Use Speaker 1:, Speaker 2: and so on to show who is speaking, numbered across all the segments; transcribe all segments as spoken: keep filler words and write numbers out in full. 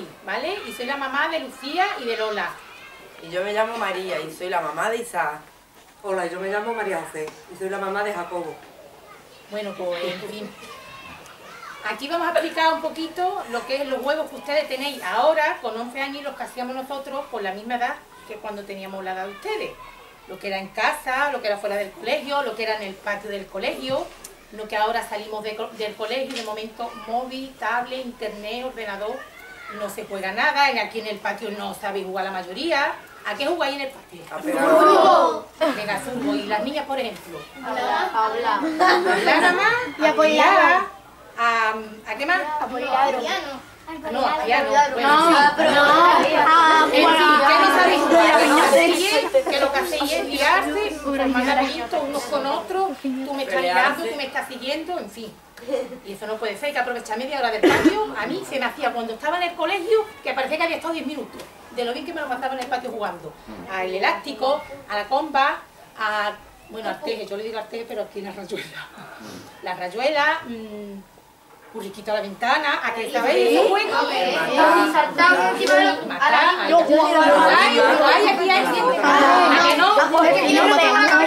Speaker 1: Mari, ¿vale? Y soy la mamá de Lucía y de Lola.
Speaker 2: Y yo me llamo María y soy la mamá de Isaac.
Speaker 3: Hola, yo me llamo María José y soy la mamá de Jacobo.
Speaker 1: Bueno, pues en fin. Aquí vamos a explicar un poquito lo que es los huevos que ustedes tenéis ahora, con once años, los que hacíamos nosotros por la misma edad que cuando teníamos la edad de ustedes. Lo que era en casa, lo que era fuera del colegio, lo que era en el patio del colegio, lo que ahora salimos de, del colegio y de momento móvil, tablet, internet, ordenador, no se juega nada, aquí en el patio no sabéis jugar la mayoría. ¿A qué jugáis en el patio?
Speaker 2: A fútbol.
Speaker 1: Venga, fútbol. ¿Y las niñas, por ejemplo?
Speaker 4: A hablar.
Speaker 1: ¿A hablar nada más?
Speaker 4: Y a poliladro.
Speaker 1: ¿A, ¿A qué más?
Speaker 4: A poliladro.
Speaker 1: No, a piano. Bueno,
Speaker 4: No,
Speaker 1: sí.
Speaker 4: pero no.
Speaker 1: En fin, ¿qué no sabéis jugar? Que no hacéis, que lo que hacéis es liarse, formar laberintos unos con otros, tú me estás liando, tú me estás siguiendo, en fin. Y eso no puede ser, hay que aprovechar media hora del patio. A mí se me hacía cuando estaba en el colegio que parecía que había estado diez minutos, de lo bien que me lo pasaba en el patio jugando. Al elástico, a la comba, a... bueno, al teje, yo le digo al teje, pero aquí en la rayuela. La rayuela, mmm, curriquito a la ventana, ¿a que sabéis esos juegos?
Speaker 4: Saltamos encima de los...
Speaker 1: Matar, yo juego a ay, aquí hay gente. ¿A que no?
Speaker 4: Y nos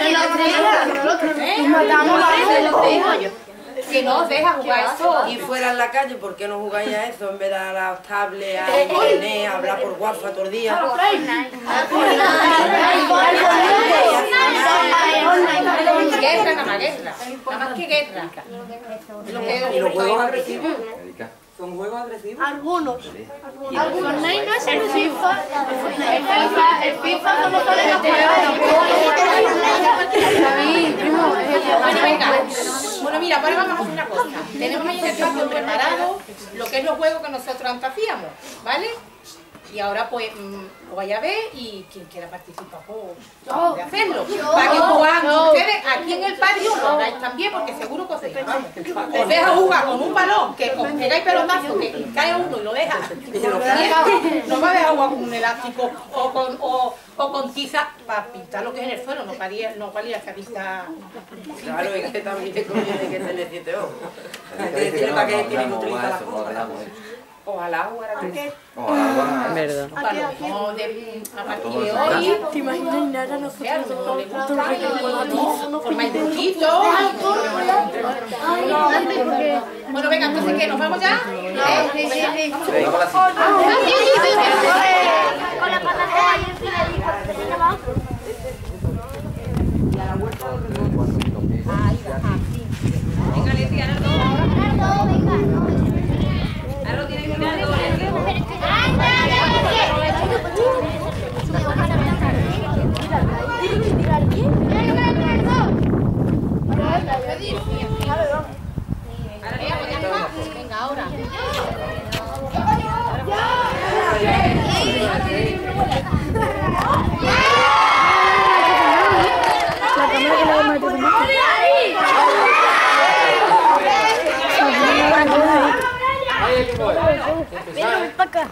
Speaker 4: matamos a los
Speaker 1: Que no os deja jugar eso.
Speaker 2: Y fuera en la calle, ¿por qué no jugáis a eso en vez de a las tablets, a internet, a hablar por WhatsApp todo el día?
Speaker 1: Guerra, nada más guerra. Nada más que guerra.
Speaker 2: Y los juegos agresivos.
Speaker 3: ¿Son juegos agresivos?
Speaker 4: Algunos. Algunos. Fortnite no es el FIFA. El FIFA, el FIFA como solo los
Speaker 1: Bueno, venga. Bueno, mira, ahora vamos a hacer una cosa. Tenemos ahí en el patio preparado lo que es los juegos que nosotros antes hacíamos, ¿vale? Y ahora pues mmm, lo vaya a ver y quien quiera participar pues, de hacerlo. Para que jugando ustedes aquí en el patio lo hagáis también, porque seguro que os deja, vamos. Os deja jugar con un balón, que os pegáis pelotazo, que cae uno y lo deja. No va a dejar jugar con un elástico o con, o, o con tiza para pintar lo que es en el suelo, no para ir, no para ir a esa vista.
Speaker 2: Claro, es que también te conviene que tener siete ojos. Hay que decirle para qué tienen que utilizar las cosas. Ojalá jugar a qué.
Speaker 5: Ojalá, verdad.
Speaker 1: No, de, a partir de hoy,
Speaker 4: ¿Te imaginas nada? No
Speaker 1: sea, no le gusta, formáis grupitos. Bueno, venga, entonces, ¿qué? ¿Nos vamos ya? ¿Eh?
Speaker 4: Sí, sí, sí.
Speaker 5: Venga, la
Speaker 4: Con la patata ahí en fila.
Speaker 1: Venga, Leti, Ardo. Ardo tiene que ir a venga, ahora.
Speaker 4: Ven para acá.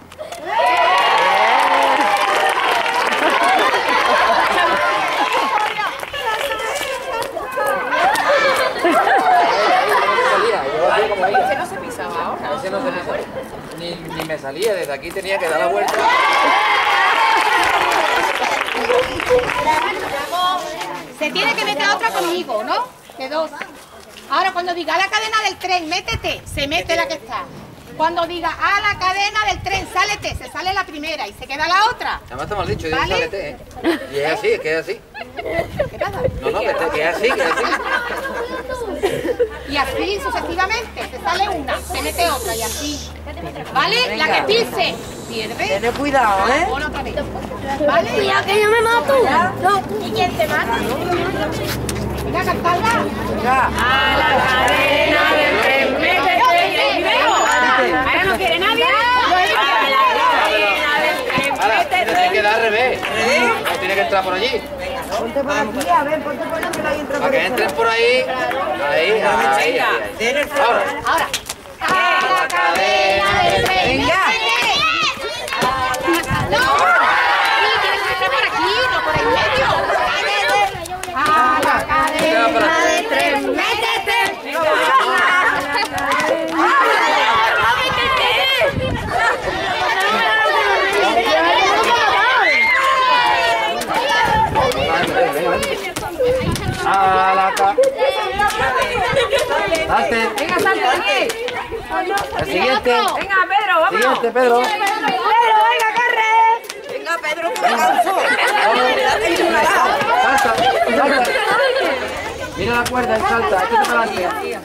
Speaker 5: Ese no se pisaba ahora. Ese no se pisaba. Ni, ni me salía, desde aquí tenía que dar la vuelta.
Speaker 1: Se tiene que meter otra conmigo, ¿no? De dos. Ahora cuando diga a la cadena del tren, métete, se mete la que está. Cuando diga a la cadena del tren, sálete, se sale la primera y se queda la otra.
Speaker 5: Además está mal dicho, dice
Speaker 1: ¿Vale?
Speaker 5: sálete, ¿eh? Y es así, es que es así.
Speaker 1: ¿Qué pasa?
Speaker 5: No, no, que, que es así, que es así.
Speaker 1: Y así sucesivamente, se sale una, se mete otra y así. ¿Vale? La que pise, pierde.
Speaker 2: Ten cuidado, ¿eh?
Speaker 1: Pon otra vez. ¿Vale?
Speaker 4: Cuidado que yo me mato. No. ¿Y quién te mata?
Speaker 1: Venga, cantarla.
Speaker 2: Venga.
Speaker 1: A la cadena del tren, métete primero. Ahora no quiere nadie. A la cadena del tren,
Speaker 5: Ahora, tiene que dar al revés. No tiene que entrar por allí.
Speaker 2: Ponte por aquí, a ver, ponte por aquí, que ahí entra
Speaker 5: Para
Speaker 2: por
Speaker 5: que
Speaker 2: eso.
Speaker 5: entren por ahí. Ahí, ahí, ahí, ahí.
Speaker 2: Den el fuego.
Speaker 5: Ahora.
Speaker 1: Ahora. A la cadena del tren.
Speaker 2: Venga.
Speaker 1: No. Tienes que entrar por aquí, no por ahí medio. A la cadena del tren, métete.
Speaker 5: El siguiente.
Speaker 2: Venga, Pedro, vámonos.
Speaker 5: Siguiente, Pedro.
Speaker 2: Pedro, venga, corre. Venga, Pedro, que me canso.
Speaker 5: Salta, salta. Mira la cuerda y salta. Aquí está adelante.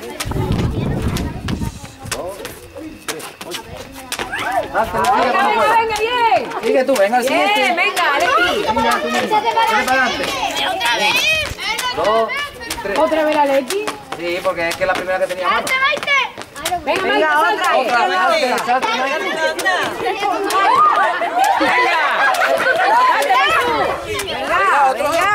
Speaker 5: Salta, sigue,
Speaker 2: Venga,
Speaker 5: como puedas.
Speaker 2: venga, bien.
Speaker 5: Sigue tú, venga al siguiente.
Speaker 2: Bien, venga, Alexi.
Speaker 5: Mira tú mismo. Sigue para adelante. Dos y tres.
Speaker 4: ¿Otra vez la Leti?
Speaker 5: Sí, porque es que es la primera que tenía mano.
Speaker 2: Venga, venga, otra.
Speaker 5: Otra, salta, salta.
Speaker 2: Venga. Venga, venga.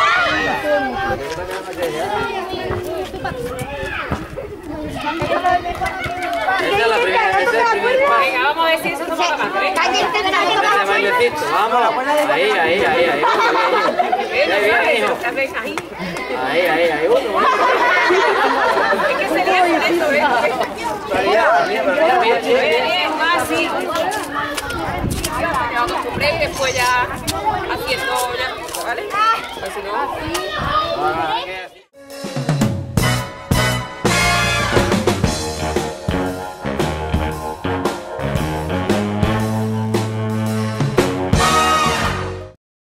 Speaker 5: Esa es la primera, ese es el primer paso.
Speaker 2: Venga, vamos a ver si eso toma la mano. Venga.
Speaker 5: Ese bailecito, vamos. Ahí, ahí, ahí, ahí. Ahí, bien, hijo. Ahí, ahí, ahí. Uno, uno.
Speaker 2: Es que se lía con esto, ¿ves?
Speaker 5: Mira, mira, mira, mira,
Speaker 2: Bien, fácil. Me acostumbré y después ya haciendo ya, ¿vale? Pues si no...
Speaker 5: mira.